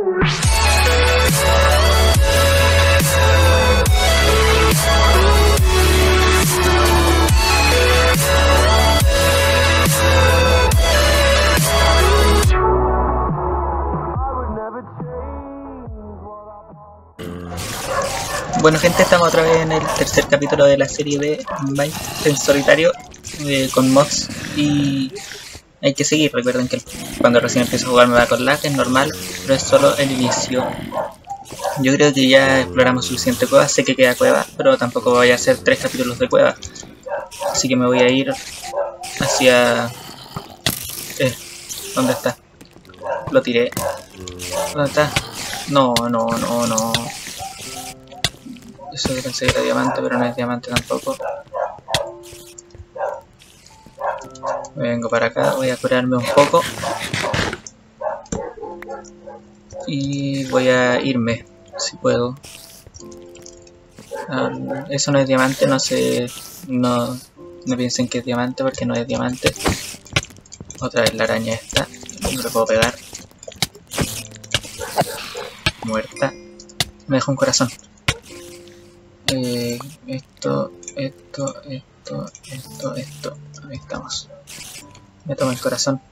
Bueno gente, estamos otra vez en el tercer capítulo de la serie de Minecraft en solitario con mods y hay que seguir. Recuerden que cuando recién empiezo a jugar me va con lag, es normal, pero es solo el inicio. Yo creo que ya exploramos suficiente cueva, sé que queda cueva, pero tampoco voy a hacer 3 capítulos de cueva. Así que me voy a ir hacia... ¿dónde está? Lo tiré. ¿Dónde está? No. Eso que pensé que era diamante, pero no es diamante tampoco. Me vengo para acá, voy a curarme un poco. Y voy a irme, si puedo. Eso no es diamante, no sé. No piensen que es diamante porque no es diamante. Otra vez la araña esta, no le puedo pegar. Muerta. Me deja un corazón. Esto. Ahí estamos. Me tomo el corazón.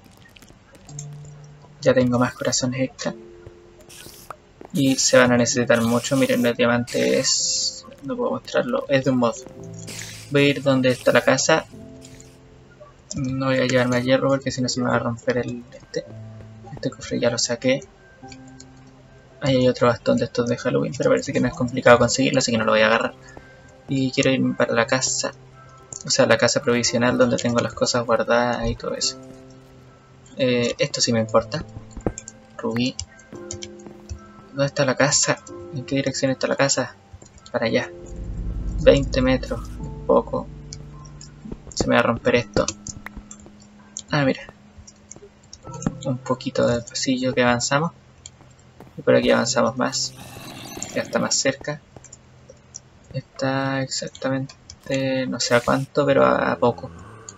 Ya tengo más corazones extra. Y se van a necesitar mucho. Miren, el diamante es... no puedo mostrarlo. Es de un mod. Voy a ir donde está la casa. No voy a llevarme a hierro porque si no se me va a romper el... Este cofre ya lo saqué. Ahí hay otro bastón de estos de Halloween, pero parece que no es complicado conseguirlo, así que no lo voy a agarrar. Y quiero irme para la casa, o sea, la casa provisional donde tengo las cosas guardadas y todo eso. Esto sí me importa. Rubí. ¿Dónde está la casa? ¿En qué dirección está la casa? Para allá. 20 metros, poco. Se me va a romper esto. Ah, mira. Un poquito del pasillo que avanzamos. Y por aquí avanzamos más. Ya está más cerca. Está exactamente, no sé a cuánto, pero a poco.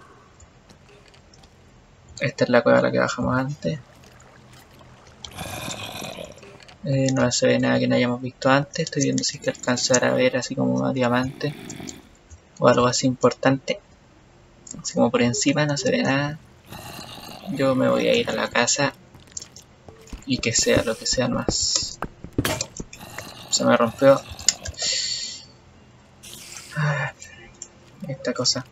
Esta es la cueva a la que bajamos antes. No se ve nada que no hayamos visto antes. Estoy viendo si es que alcanzar a ver así como un diamante o algo así importante. Así como por encima no se ve nada. Yo me voy a ir a la casa y que sea lo que sea más. Se me rompió esta cosa.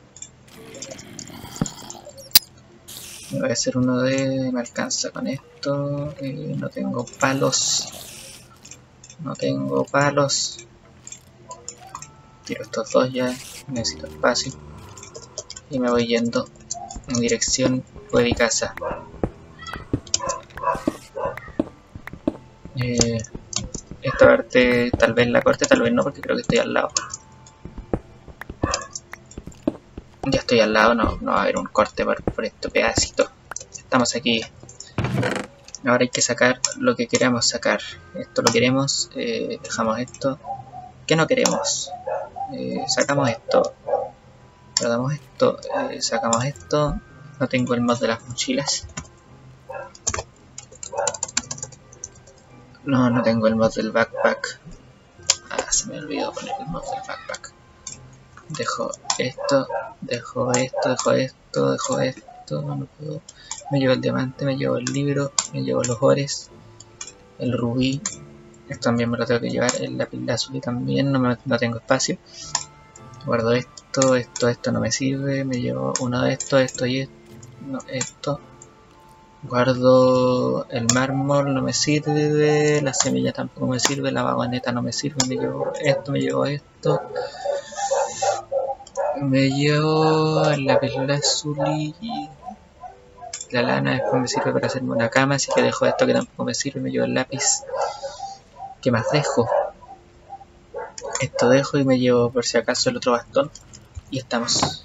Voy a hacer uno de... me alcanza con esto. No tengo palos. Tiro estos dos ya. Necesito espacio. Y me voy yendo en dirección cueva y casa. Esta parte tal vez la corte, tal vez no, porque creo que estoy al lado. Ya estoy al lado, no va a haber un corte por este pedacito. Estamos aquí. Ahora hay que sacar lo que queramos sacar. Esto lo queremos, dejamos esto. ¿Qué no queremos? Sacamos esto. Guardamos esto, sacamos esto. No tengo el mod de las mochilas. No tengo el mod del backpack. Se me olvidó poner el mod del backpack. Dejo esto. No puedo. Me llevo el diamante, me llevo el libro, me llevo los ores, el rubí. Esto también me lo tengo que llevar. El lápiz lazuli también, no tengo espacio. Guardo esto no me sirve. Me llevo uno de estos, esto y esto. No, esto. Guardo el mármol, no me sirve. La semilla tampoco me sirve. La vagoneta no me sirve. Me llevo esto, Me llevo el lápiz lazuli. La lana después me sirve para hacerme una cama, así que dejo esto que tampoco me sirve. Me llevo el lápiz. ¿Qué más dejo? Esto dejo y me llevo por si acaso el otro bastón. Y estamos.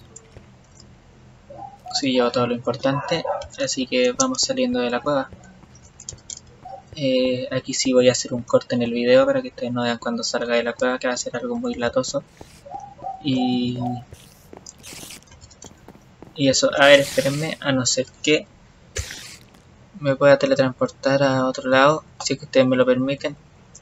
Sí, llevo todo lo importante, así que vamos saliendo de la cueva. Aquí sí voy a hacer un corte en el video para que ustedes no vean cuando salga de la cueva, que va a ser algo muy latoso. Y eso, a ver, espérenme, a no ser que me pueda teletransportar a otro lado, si es que ustedes me lo permiten.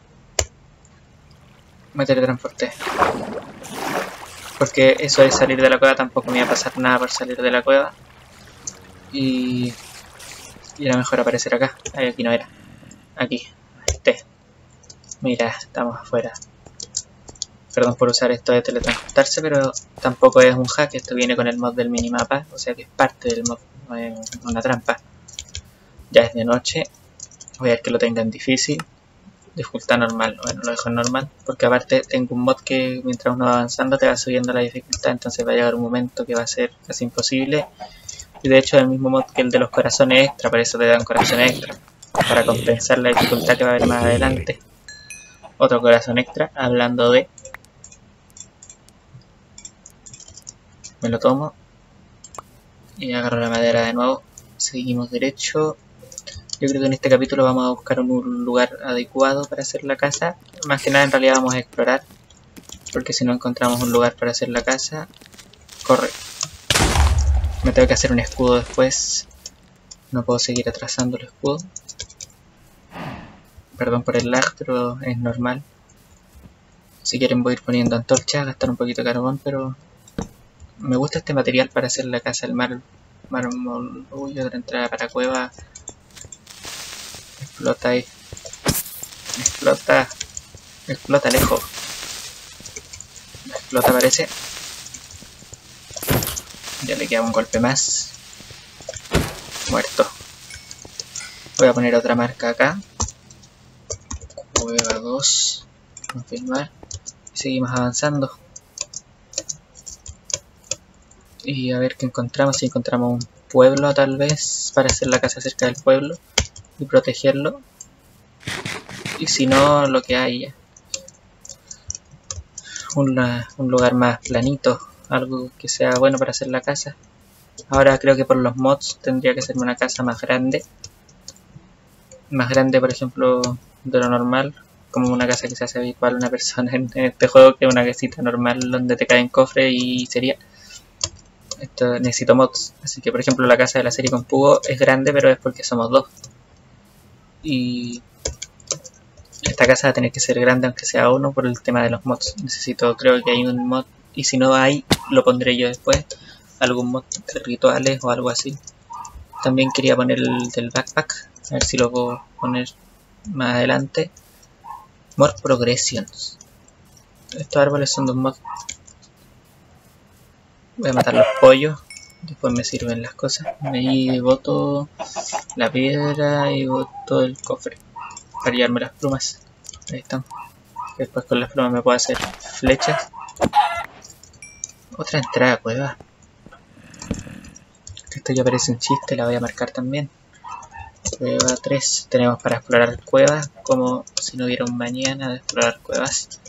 Me teletransporté. Porque eso de salir de la cueva tampoco me iba a pasar nada por salir de la cueva. Y era mejor aparecer acá. Ay, aquí no era. Aquí. Mira, estamos afuera. Perdón por usar esto de teletransportarse, pero tampoco es un hack. Esto viene con el mod del minimapa, o sea que es parte del mod, no es una trampa. Ya es de noche. Voy a ver que lo tenga en difícil. Dificultad normal. Bueno, lo dejo en normal, porque aparte tengo un mod que mientras uno va avanzando te va subiendo la dificultad, entonces va a llegar un momento que va a ser casi imposible. Y de hecho es el mismo mod que el de los corazones extra, por eso te dan corazones extra, para compensar la dificultad que va a haber más adelante. Otro corazón extra, hablando de... Me lo tomo y agarro la madera de nuevo. Seguimos derecho. Yo creo que en este capítulo vamos a buscar un lugar adecuado para hacer la casa. Más que nada en realidad vamos a explorar, porque si no encontramos un lugar para hacer la casa... Corre. Me tengo que hacer un escudo después. No puedo seguir atrasando el escudo. Perdón por el lag, pero es normal. Si quieren voy a ir poniendo antorchas, gastar un poquito de carbón, pero... Me gusta este material para hacer la casa, el mármol. Uy, otra entrada para cueva. Explota ahí. Explota. Explota lejos. Explota parece. Ya le queda un golpe más. Muerto. Voy a poner otra marca acá. Cueva 2. Confirmar. Seguimos avanzando. Y a ver qué encontramos. Si encontramos un pueblo tal vez, para hacer la casa cerca del pueblo y protegerlo. Y si no, lo que haya. Un lugar más planito. Algo que sea bueno para hacer la casa. Ahora creo que por los mods tendría que ser una casa más grande. Más grande, por ejemplo, de lo normal. Como una casa que se hace habitual una persona en este juego, que es una casita normal donde te caen cofres y sería... Esto necesito mods. Así que por ejemplo la casa de la serie con Pugo es grande, pero es porque somos dos. Y... esta casa va a tener que ser grande aunque sea uno por el tema de los mods. Necesito, creo que hay un mod, y si no hay, lo pondré yo después. Algún mod de rituales o algo así. También quería poner el del backpack, a ver si lo puedo poner más adelante. Mod Progressions. Estos árboles son de un mod. Voy a matar los pollos, después me sirven las cosas. Ahí boto la piedra y boto el cofre para llevarme las plumas. Ahí están. Después con las plumas me puedo hacer flechas. Otra entrada a cueva. Esto ya parece un chiste, la voy a marcar también. Cueva 3. Tenemos para explorar cuevas, como si no hubiera un mañana de explorar cuevas.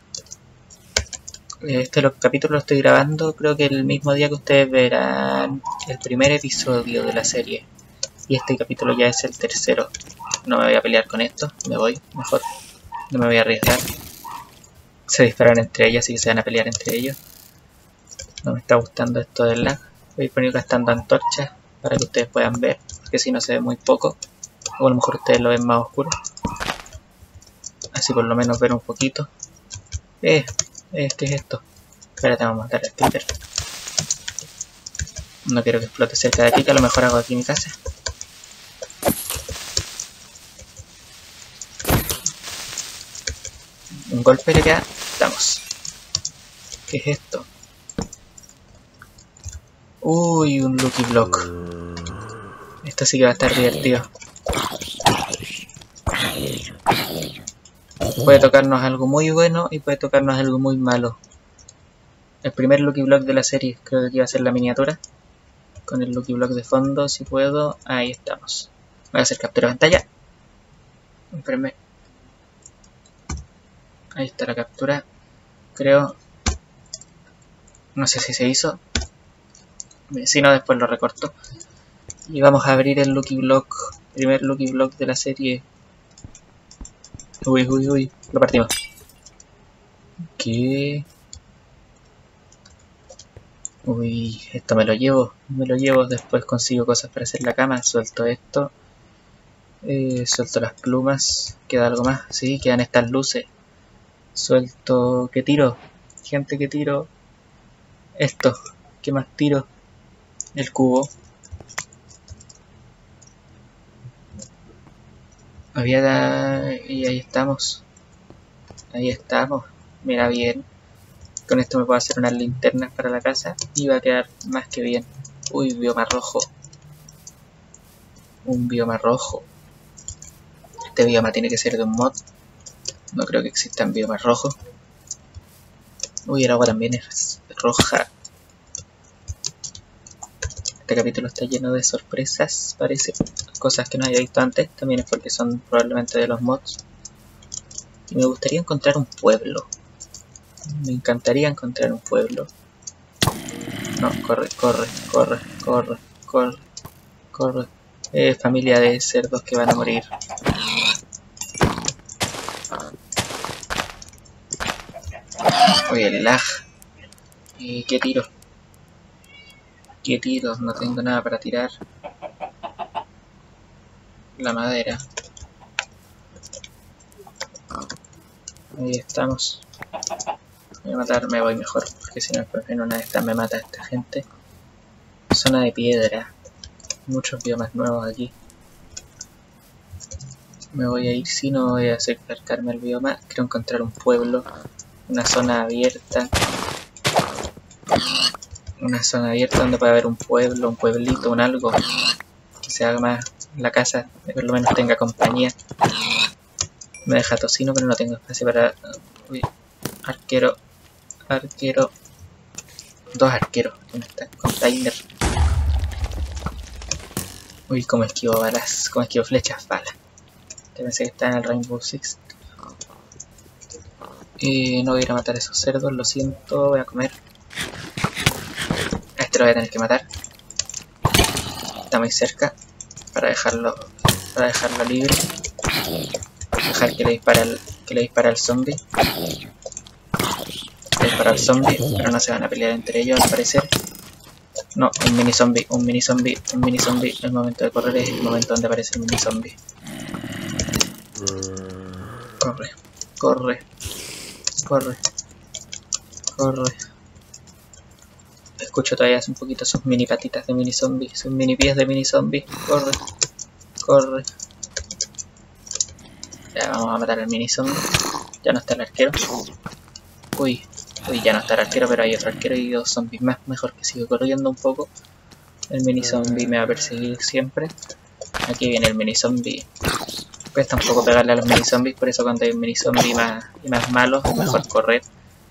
Este capítulo lo estoy grabando, creo que el mismo día que ustedes verán el primer episodio de la serie. Y este capítulo ya es el tercero. No me voy a pelear con esto, me voy, mejor. No me voy a arriesgar. Se disparan entre ellas, así que se van a pelear entre ellos. No me está gustando esto del lag. Voy a poner gastando antorchas para que ustedes puedan ver, porque si no se ve muy poco. O a lo mejor ustedes lo ven más oscuro. Así por lo menos ver un poquito. ¿Qué es esto? Espérate, vamos a matar al Peter. No quiero que explote cerca de aquí, que a lo mejor hago aquí mi casa. Un golpe le queda. Vamos. ¿Qué es esto? Uy, un Lucky Block. Esto sí que va a estar divertido. Puede tocarnos algo muy bueno y puede tocarnos algo muy malo. El primer Lucky Block de la serie, creo que aquí va a ser la miniatura. Con el Lucky Block de fondo, si puedo. Ahí estamos. Voy a hacer captura de pantalla. Espérenme. Ahí está la captura. Creo. No sé si se hizo. Si no, después lo recorto. Y vamos a abrir el Lucky Block. Primer Lucky Block de la serie. Uy, uy, uy. Lo partimos. ¿Qué? Uy, esto me lo llevo. Después consigo cosas para hacer la cama. Suelto esto. Suelto las plumas. ¿Queda algo más? Sí, quedan estas luces. Suelto... ¿Qué tiro? Gente, ¿qué tiro? Esto. ¿Qué más tiro? El cubo. Y ahí estamos. Ahí estamos. Mira bien. Con esto me puedo hacer unas linternas para la casa. Y va a quedar más que bien. Uy, bioma rojo. Un bioma rojo. Este bioma tiene que ser de un mod. No creo que existan biomas rojos. Uy, el agua también es roja. Este capítulo está lleno de sorpresas, parece. Cosas que no había visto antes. También es porque son probablemente de los mods. Y me gustaría encontrar un pueblo. Me encantaría encontrar un pueblo. No, corre, corre, corre, corre, corre, corre. Familia de cerdos que van a morir. Oye, el lag. ¿Qué tiro? ¿Qué tiro? No tengo nada para tirar. La madera. Ahí estamos. Voy a matar, me voy mejor, porque si no en una de estas me mata esta gente. Zona de piedra. Muchos biomas nuevos aquí. Me voy a ir, si no voy a acercarme al bioma. Quiero encontrar un pueblo. Una zona abierta. Una zona abierta donde pueda haber un pueblo, un pueblito, un algo. Que se haga más la casa, que por lo menos tenga compañía. Me deja tocino, pero no tengo espacio para... Uy, arquero. Arquero. Dos arqueros. ¿Dónde está? Container. Uy, como esquivo balas. Como esquivo flechas, balas. Yo pensé que estaba en el Rainbow Six. No voy a ir a matar a esos cerdos, lo siento. Voy a comer. A este lo voy a tener que matar. Está muy cerca. Para dejarlo libre. Dejar que le dispara al zombie. Le dispara al zombie, pero no se van a pelear entre ellos al parecer. No, un mini zombie, un mini zombie, un mini zombie. El momento de correr es el momento donde aparece el mini zombie. Corre, corre, corre, corre. Escucho todavía un poquito sus mini patitas de mini zombie, sus mini pies de mini zombie. Corre, corre. Ya vamos a matar al mini zombie. Ya no está el arquero. Uy, ya no está el arquero, pero hay otro arquero y dos zombies más. Mejor que siga corriendo un poco. El mini zombie me va a perseguir siempre. Aquí viene el mini zombie. Cuesta un poco pegarle a los mini zombies, por eso cuando hay un mini zombie más malo es mejor correr.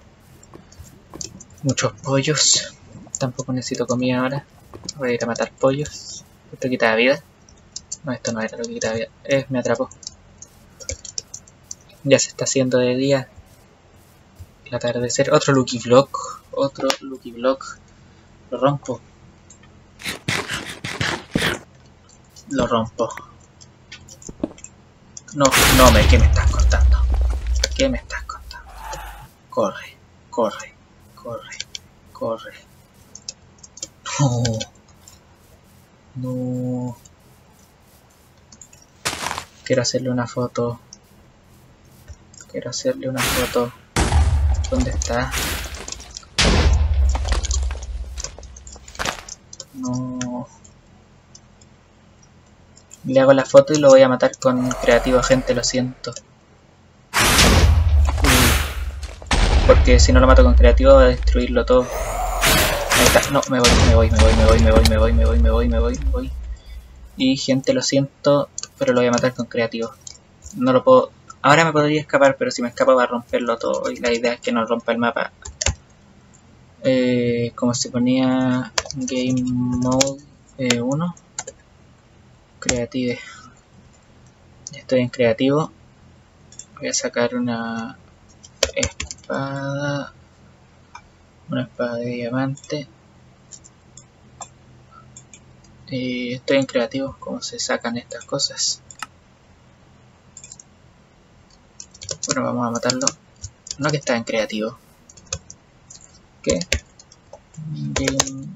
Muchos pollos. Tampoco necesito comida ahora. Voy a ir a matar pollos. Esto quita vida. No, esto no era lo que quita vida. Me atrapó. Ya se está haciendo de día. El atardecer. Otro Lucky Block. Otro Lucky Block. Lo rompo. Lo rompo. No, ¿qué me estás contando? ¿Qué me estás contando? Corre, corre, corre, corre. No. No. Quiero hacerle una foto. Quiero hacerle una foto. ¿Dónde está? No. Le hago la foto y lo voy a matar con creativo, gente, lo siento. Porque si no lo mato con creativo va a destruirlo todo. Ahí está. No, me voy. Y gente, lo siento, pero lo voy a matar con creativo. No lo puedo... Ahora me podría escapar, pero si me escapo va a romperlo todo. Y la idea es que no rompa el mapa. Como se ponía Game Mode 1. Creative. Estoy en creativo. Voy a sacar una espada. Una espada de diamante. Estoy en creativo. ¿Cómo se sacan estas cosas? Bueno, vamos a matarlo. No, que está en creativo. ¿Qué?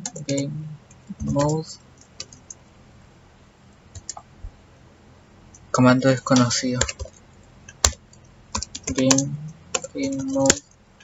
Game Mode. comando desconocido. Game mode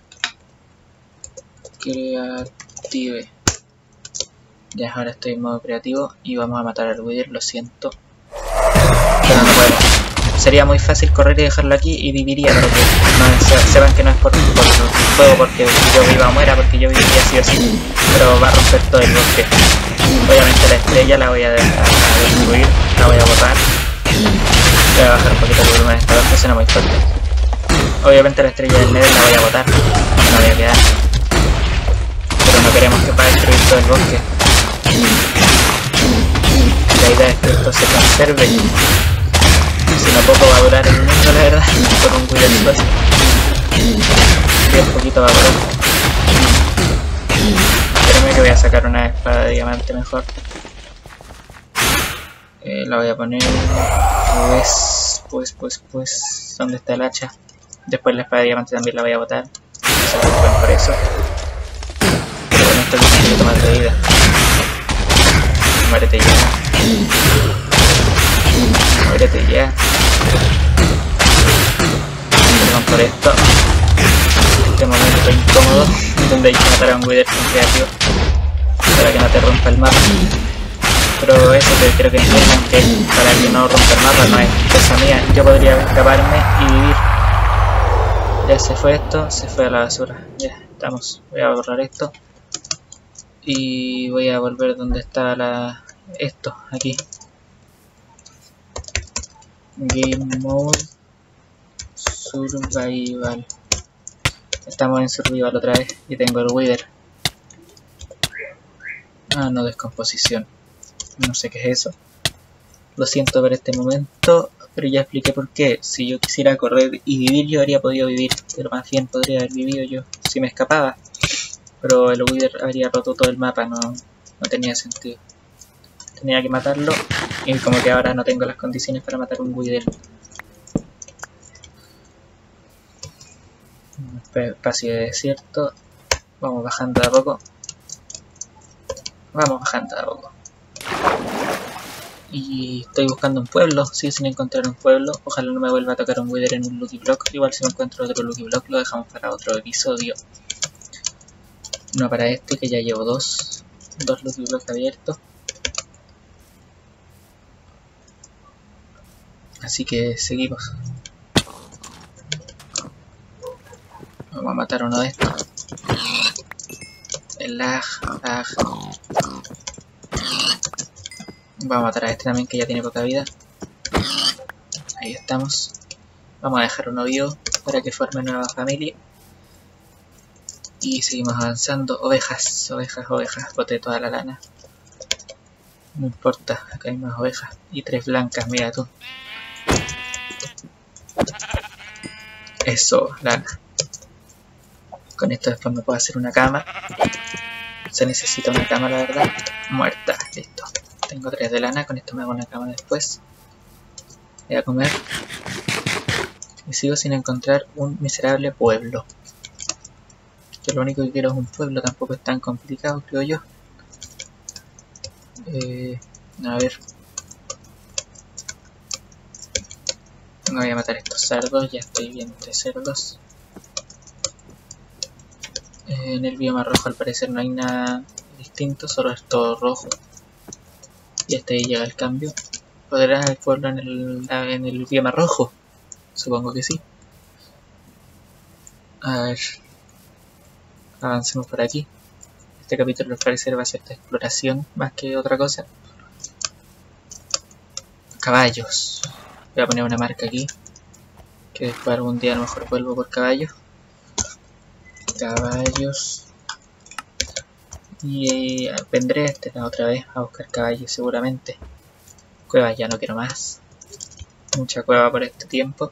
creative. Ya, ahora estoy en modo creativo y vamos a matar al Wither, lo siento. Pero no puedo. Sería muy fácil correr y dejarlo aquí y viviría, pero que no, sepan que no es por fuego porque yo viva o muera, porque yo viviría sí o sí. Pero va a romper todo el bosque. Obviamente la estrella la voy a destruir, la voy a borrar. Voy a bajar un poquito el volumen de esta vez, suena muy fuerte. Obviamente la estrella del Nether la voy a botar, no la voy a quedar. Pero no queremos que para destruir todo el bosque. La idea es que esto se conserve. Si no poco va a durar el mundo, la verdad, por un Wither solo. Y un poquito va a durar. Espérame que voy a sacar una espada de diamante mejor. La voy a poner... Pues... ¿Dónde está el hacha? Después la espada de diamante también la voy a botar. No se preocupen por eso. Pero con esto tengo un poquito más de vida. Muérete ya. Muérete ya. Perdón por esto. Este momento incómodo donde hay que matar a un Wither con creativo para que no te rompa el mapa. Pero eso que creo que entiendan que para que no rompa el mapa no es cosa mía. Yo podría escaparme y vivir. Ya se fue esto, se fue a la basura. Ya estamos. Voy a borrar esto. Y voy a volver donde está esto, aquí. Game mode survival. Estamos en survival otra vez y tengo el Wither. Ah, no, descomposición. No sé qué es eso. Lo siento por este momento, pero ya expliqué por qué. Si yo quisiera correr y vivir, yo habría podido vivir, pero más bien podría haber vivido yo si me escapaba. Pero el Wither habría roto todo el mapa, no tenía sentido. Tenía que matarlo y como que ahora no tengo las condiciones para matar un Wither. Espacio de desierto. Vamos bajando de a poco. Vamos bajando de a poco. Y estoy buscando un pueblo, sigo sin encontrar un pueblo. Ojalá no me vuelva a tocar un Wither en un Lucky Block. Igual si me encuentro otro Lucky Block lo dejamos para otro episodio. No para este, que ya llevo dos Lucky Blocks abiertos. Así que seguimos. Vamos a matar uno de estos. El lag. Vamos a matar a este también que ya tiene poca vida. Ahí estamos. Vamos a dejar uno vivo para que forme nueva familia. Y seguimos avanzando. Ovejas. Boté toda la lana. No importa, acá hay más ovejas. Y 3 blancas, mira tú. Eso, lana. Con esto después me puedo hacer una cama. Se necesita una cama, la verdad. Muerta, listo. Tengo 3 de lana, con esto me hago una cama después. Voy a comer. Y sigo sin encontrar un miserable pueblo. Yo lo único que quiero es un pueblo, tampoco es tan complicado, creo yo. A ver. No voy a matar estos cerdos, ya estoy bien de cerdos. En el bioma rojo al parecer no hay nada distinto, solo es todo rojo. Y hasta ahí llega el cambio. ¿Podrá el pueblo en el bioma rojo? Supongo que sí. A ver. Avancemos por aquí. Este capítulo al parecer va a ser de exploración más que otra cosa. Caballos. Voy a poner una marca aquí. Que después algún día a lo mejor vuelvo por caballos. Caballos. Y vendré otra vez a buscar caballos seguramente. Cuevas ya no quiero más. Mucha cueva por este tiempo.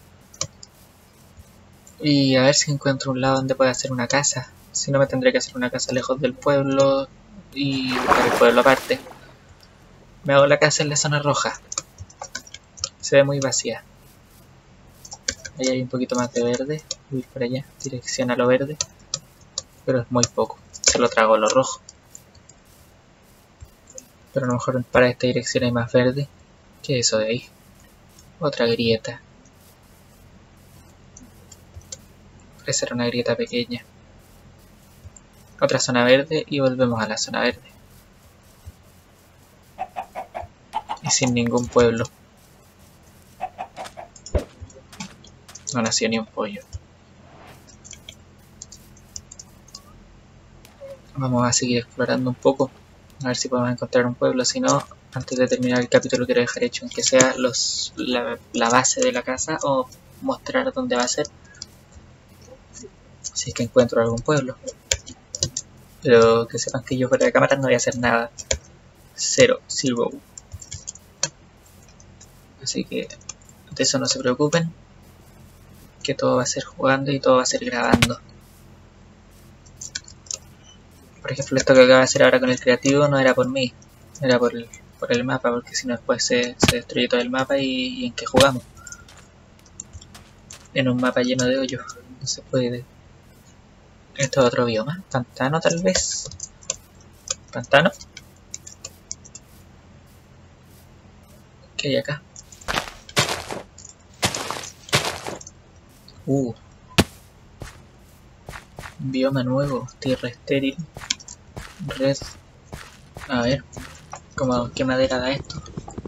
Y a ver si encuentro un lado donde pueda hacer una casa. Si no, me tendré que hacer una casa lejos del pueblo y buscar el pueblo aparte. Me hago la casa en la zona roja. Se ve muy vacía. Ahí hay un poquito más de verde. Voy a ir por allá, dirección a lo verde. Pero es muy poco. Se lo trago lo rojo. Pero a lo mejor para esta dirección hay más verde. ¿Qué es eso de ahí? Otra grieta. Parece ser una grieta pequeña. Otra zona verde y volvemos a la zona verde. Y sin ningún pueblo. No nació ni un pollo. Vamos a seguir explorando un poco. A ver si podemos encontrar un pueblo. Si no, antes de terminar el capítulo quiero dejar hecho aunque sea la base de la casa o mostrar dónde va a ser. Si es que encuentro algún pueblo. Pero que sepan que yo fuera de cámara no voy a hacer nada. 0. Así que de eso no se preocupen. Que todo va a ser jugando y todo va a ser grabando. Por ejemplo, esto que acabo de hacer ahora con el creativo no era por mí. Era por el mapa, porque si no después se destruye todo el mapa y en qué jugamos. En un mapa lleno de hoyos. No se puede. Esto es otro bioma. Pantano tal vez. Pantano. ¿Qué hay acá? Bioma nuevo. Tierra estéril. Red. A ver. ¿Qué madera da esto?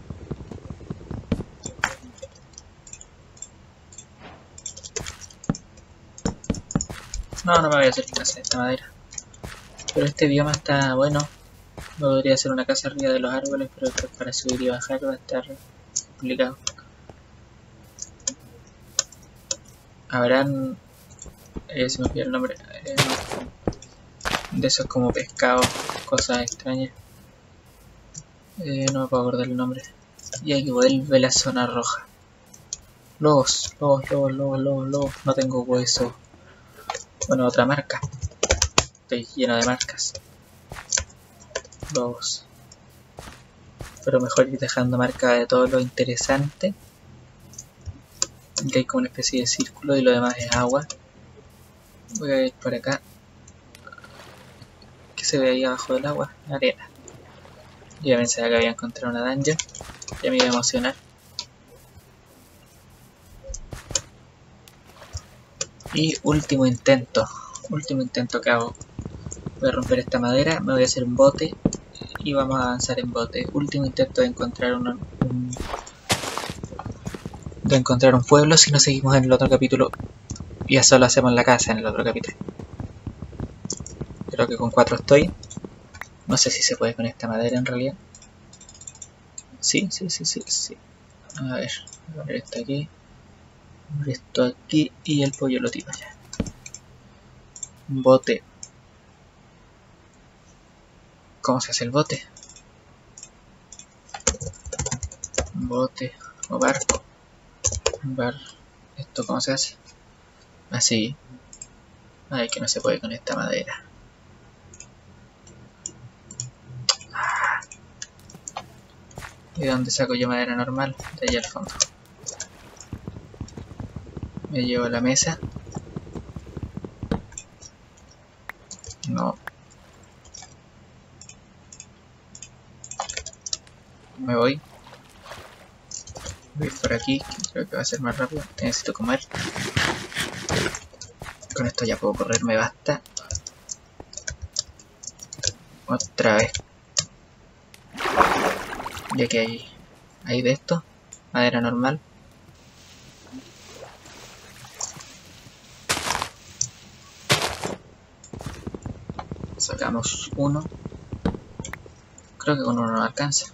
No me voy a hacer casa de esta madera. Pero este bioma está bueno. Podría ser una casa arriba de los árboles, pero después para subir y bajar va a estar complicado. Habrán... se me olvidó el nombre. De esos como pescados, cosas extrañas. No me puedo acordar el nombre. Y aquí vuelve la zona roja. Lobos. No tengo hueso. Bueno, otra marca. Estoy lleno de marcas. Lobos. Pero mejor ir dejando marca de todo lo interesante. Aquí hay como una especie de círculo y lo demás es agua. Voy a ir por acá. ¿Qué se ve ahí abajo del agua? Arena. Yo ya pensaba que había encontrado una dungeon. Ya me iba a emocionar. Y último intento que hago. Voy a romper esta madera, me voy a hacer un bote y vamos a avanzar en bote. Último intento de encontrar un pueblo, si no seguimos en el otro capítulo. Ya solo hacemos la casa en el otro capítulo. Creo que con 4 estoy. No sé si se puede con esta madera en realidad. Sí. A ver, voy a poner esto aquí. Esto aquí y el pollo lo tiro ya. Bote. ¿Cómo se hace el bote? Bote o barco. ¿Esto cómo se hace? Así. Ay, que no se puede con esta madera. ¿Y de dónde saco yo madera normal? De allá al fondo. Me llevo a la mesa. No. Me voy. Voy por aquí, creo que va a ser más rápido. Necesito comer. Con esto ya puedo correr, me basta. Otra vez. Ya que hay de esto. Madera normal. Sacamos uno. Creo que con uno no alcanza.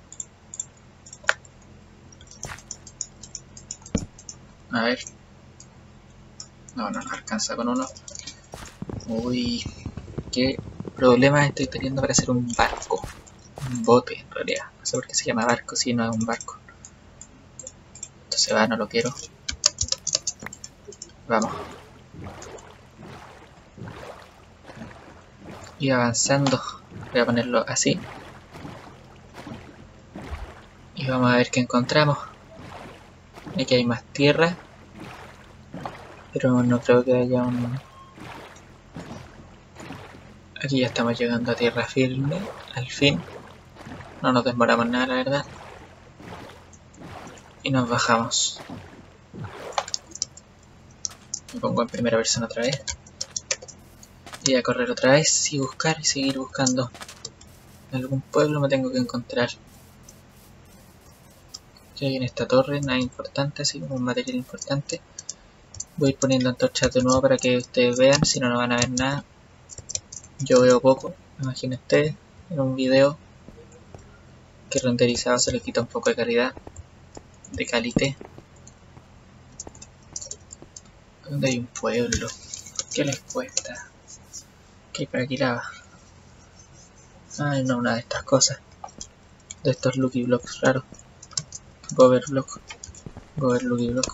A ver. No alcanza con uno. Uy. Qué problemas estoy teniendo para hacer un barco. Un bote en realidad. No sé por qué se llama barco si no es un barco. Esto se va, no lo quiero. Vamos. Y avanzando. Voy a ponerlo así. Y vamos a ver qué encontramos. Aquí hay más tierra. Pero no creo que haya un... Aquí ya estamos llegando a tierra firme. Al fin. No nos demoramos nada, la verdad. y nos bajamos. Me pongo en primera persona otra vez. Y a correr otra vez y buscar y seguir buscando. En algún pueblo me tengo que encontrar. Que hay en esta torre, nada importante, así como un material importante. Voy a ir poniendo antorchas de nuevo para que ustedes vean, si no, no van a ver nada. Yo veo poco, imaginen ustedes, en un video que renderizado se le quita un poco de calidad, de calité. ¿Dónde hay un pueblo? ¿Qué les cuesta? ¿Qué hay para aquí lava? Ay, no, una de estas cosas. De estos Lucky Blocks raros. Gover Block. Gover Lucky Block.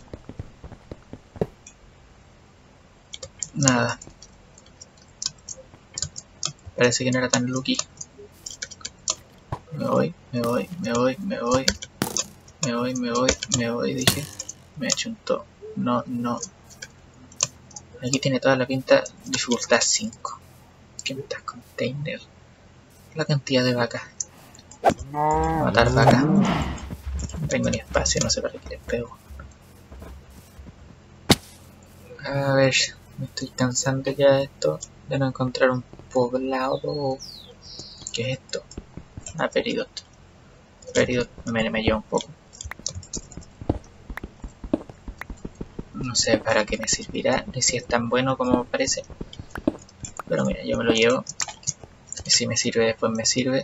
Nada. Parece que no era tan lucky. Me voy, dije. Me achuntó. No. Aquí tiene toda la pinta. Dificultad 5. ¿Qué me estás container? La cantidad de vacas. Matar vacas. No tengo ni espacio, no sé para qué les pego. A ver, me estoy cansando ya de esto. De no encontrar un poblado. ¿Qué es esto? Ah, Peridot. Peridot me lleva un poco. No sé para qué me servirá, ni si es tan bueno como parece. Pero mira, yo me lo llevo. Y si me sirve, después me sirve.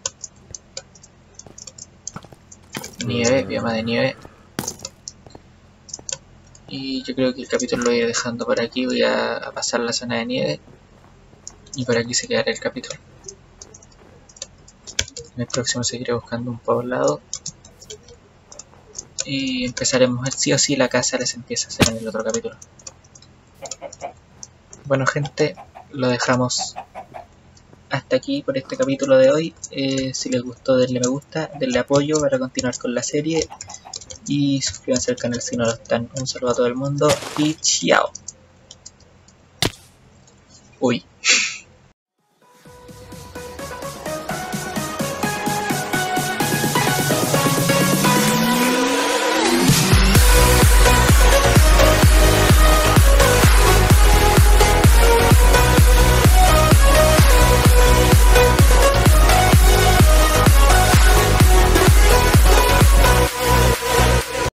Nieve, bioma de nieve. Y yo creo que el capítulo lo voy a ir dejando por aquí. Voy a pasar la zona de nieve. Y por aquí se quedará el capítulo. En el próximo seguiré buscando un poblado. Y empezaremos a ver sí o sí la casa les empieza a hacer en el otro capítulo. Bueno gente, lo dejamos hasta aquí por este capítulo de hoy. Si les gustó, denle me gusta, denle apoyo para continuar con la serie. Y suscríbanse al canal si no lo están. Un saludo a todo el mundo y chao. Uy.